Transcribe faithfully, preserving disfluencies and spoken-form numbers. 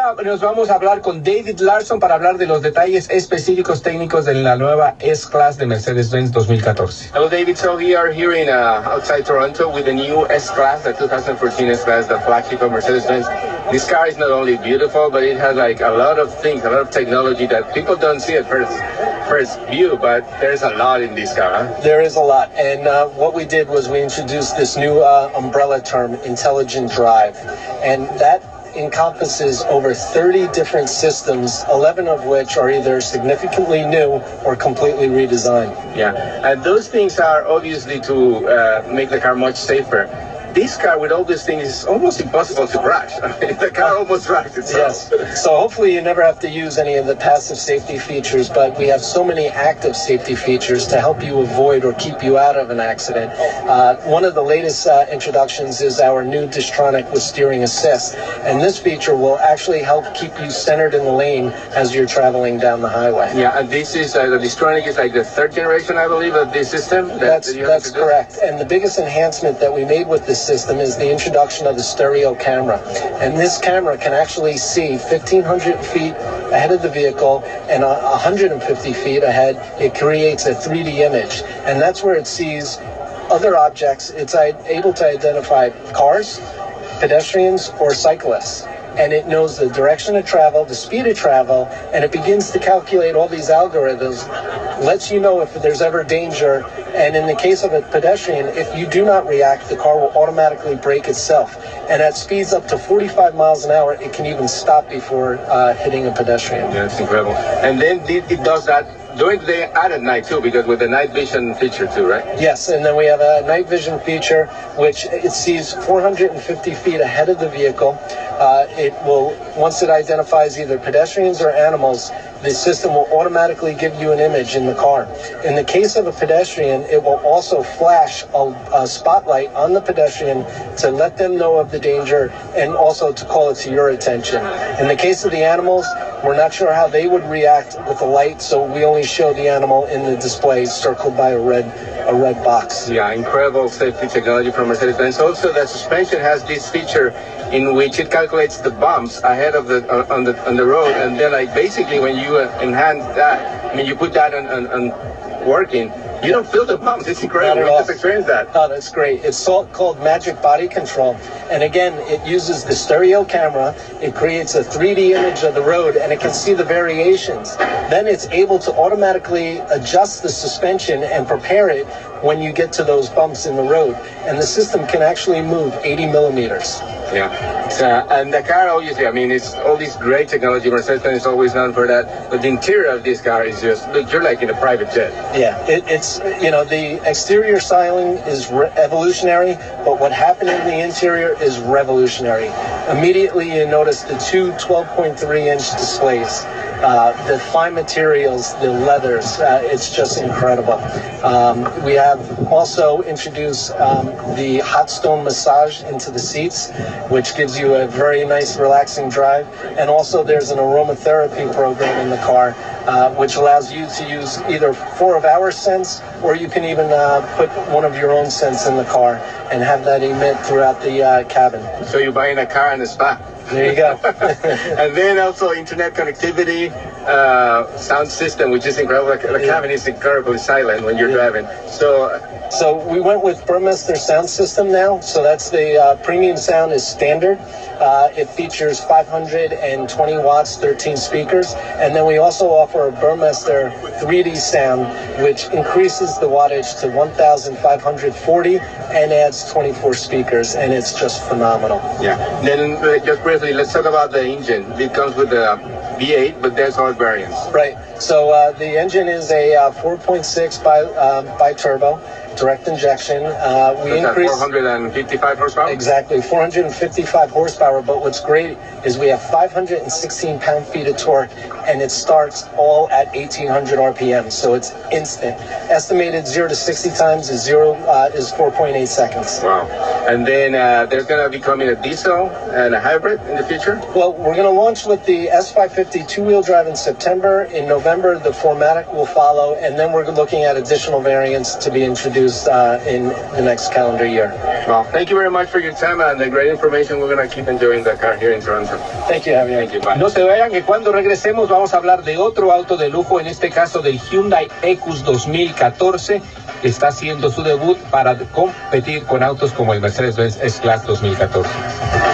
ahora nos vamos a hablar con David Larson para hablar de los detalles específicos técnicos de la nueva S-Class de Mercedes-Benz dos mil catorce. Hello, David. So we are here in uh, outside Toronto with the new S-Class, the twenty fourteen S-Class, the flagship of Mercedes-Benz. This car is not only beautiful, but it has like a lot of things, a lot of technology that people don't see at first first view, but there's a lot in this car. Huh? There is a lot, and uh, what we did was we introduced this new uh, umbrella term, intelligent drive, and that encompasses over thirty different systems, eleven of which are either significantly new or completely redesigned. Yeah, and those things are obviously to uh, make the car much safer. This car with all these things is almost impossible to crash. I mean, the car almost crashed itself. Yes. So hopefully you never have to use any of the passive safety features, but we have so many active safety features to help you avoid or keep you out of an accident. Uh, one of the latest uh, introductions is our new Distronic with steering assist, and this feature will actually help keep you centered in the lane as you're traveling down the highway. Yeah, and this is uh, the Distronic is like the third generation, I believe, of this system. That, that's that that's correct. And the biggest enhancement that we made with this system is the introduction of the stereo camera. And this camera can actually see fifteen hundred feet ahead of the vehicle and one hundred fifty feet ahead. It creates a three D image, and that's where it sees other objects. It's able to identify cars, pedestrians, or cyclists. And it knows the direction of travel, the speed of travel, and it begins to calculate all these algorithms, lets you know if there's ever danger. And in the case of a pedestrian, if you do not react, the car will automatically brake itself. And at speeds up to forty-five miles an hour, it can even stop before uh, hitting a pedestrian. Yeah, it's incredible. And then it, it does that during the day and at night too, because with the night vision feature too, right? Yes, and then we have a night vision feature, which it sees four hundred fifty feet ahead of the vehicle. Uh, it will, once it identifies either pedestrians or animals, the system will automatically give you an image in the car. In the case of a pedestrian, it will also flash a, a spotlight on the pedestrian to let them know of the danger and also to call it to your attention. In the case of the animals, we're not sure how they would react with the light, so we only show the animal in the display circled by a red a red box. Yeah, incredible safety technology from Mercedes-Benz. Also, the suspension has this feature in which it calculates the bumps ahead of the uh, on the on the road, and then like basically when you uh, enhance that, I mean you put that on, on, on working, you don't feel the bumps. It's incredible. We just experienced that. Oh, that's great. It's called Magic Body Control. And again, it uses the stereo camera. It creates a three D image of the road, and it can see the variations. Then it's able to automatically adjust the suspension and prepare it when you get to those bumps in the road. And the system can actually move eighty millimeters. Yeah. Uh, and the car, obviously, I mean, it's all this great technology. Mercedes-Benz is always known for that. But the interior of this car is just, look, you're like in a private jet. Yeah, it, it's, you know, the exterior styling is re- evolutionary, but what happened in the interior is revolutionary. Immediately, you notice the two twelve point three inch displays. Uh, the fine materials, the leathers, uh, it's just incredible. Um, we have also introduced um, the hot stone massage into the seats, which gives you a very nice relaxing drive. And also there's an aromatherapy program in the car, uh, which allows you to use either four of our scents, or you can even uh, put one of your own scents in the car and have that emit throughout the uh, cabin. So you're buying a car in a spa. There you go. And then also internet connectivity, uh, sound system, which is incredible. The yeah. cabin is incredibly silent when you're yeah. driving. So, so we went with Burmester sound system now. So that's the uh, premium sound is standard. Uh, it features five hundred twenty watts, thirteen speakers, and then we also offer a Burmester three D sound, which increases the wattage to one thousand five hundred forty and adds twenty-four speakers, and it's just phenomenal. Yeah. Then uh, just briefly, let's talk about the engine. It comes with the V eight, but there's all variants. Right. So uh, the engine is a uh, four point six bi um, bi-turbo. Direct injection. Uh, we so increase four hundred fifty-five horsepower. Exactly, four hundred fifty-five horsepower. But what's great is we have five hundred sixteen pound-feet of torque, and it starts all at eighteen hundred R P M. So it's instant. Estimated zero to sixty times is zero uh, is four point eight seconds. Wow! And then uh, there's going to be coming a diesel and a hybrid in the future. Well, we're going to launch with the S five fifty two-wheel drive in September. In November, the four matic will follow, and then we're looking at additional variants to be introduced Uh, in the next calendar year. Well, thank you very much for your time and the great information. We're going to keep enjoying the car here in Toronto. Thank you, Javier. Thank you. Bye. No se vayan, que cuando regresemos vamos a hablar de otro auto de lujo, en este caso del Hyundai Ecus dos mil catorce, que está haciendo su debut para competir con autos como el Mercedes-Benz S-Class dos mil catorce.